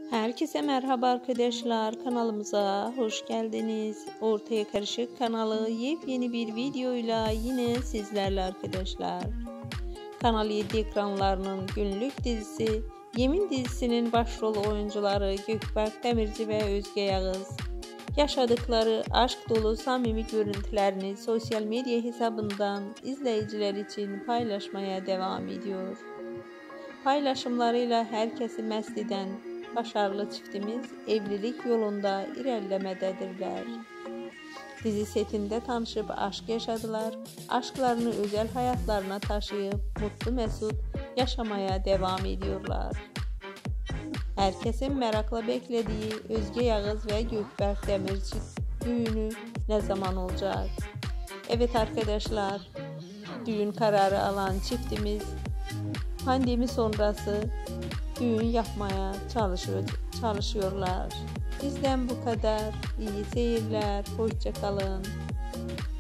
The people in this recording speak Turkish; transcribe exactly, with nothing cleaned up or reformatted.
Herkese merhaba arkadaşlar, kanalımıza hoş geldiniz. Ortaya Karışık kanalı yepyeni bir videoyla yine sizlerle arkadaşlar. Kanal yedi ekranlarının günlük dizisi Yemin dizisinin başrol oyuncuları Gökberk Demirci ve Özge Yağız yaşadıkları aşk dolu samimi görüntülerini sosyal medya hesabından izleyiciler için paylaşmaya devam ediyor. Paylaşımlarıyla herkesi mest eden başarılı çiftimiz evlilik yolunda ilerlemededirler. Dizi setinde tanışıp aşk yaşadılar. Aşklarını özel hayatlarına taşıyıp mutlu mesut yaşamaya devam ediyorlar. Herkesin merakla beklediği Özge Yağız ve Gökberk Demirci düğünü ne zaman olacak? Evet arkadaşlar, düğün kararı alan çiftimiz pandemi sonrası düğün yapmaya çalışıyor, çalışıyorlar. Bizden bu kadar. İyi seyirler. Hoşça kalın.